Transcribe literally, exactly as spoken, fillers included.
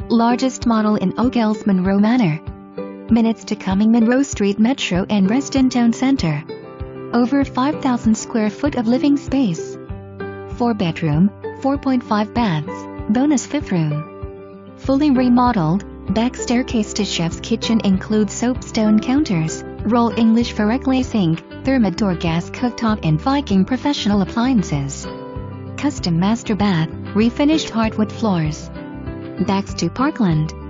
Largest model in Ogil's Monroe Manor. Minutes to coming Monroe Street Metro and Reston Town Center. Over five thousand square foot of living space. four bedroom, four point five baths, bonus fifth room. Fully remodeled, back staircase to chef's kitchen includes soapstone counters, Rohl English fireclay sink, Thermador gas cooktop and Viking Professional appliances. Custom master bath, refinished hardwood floors. Backs to Parkland.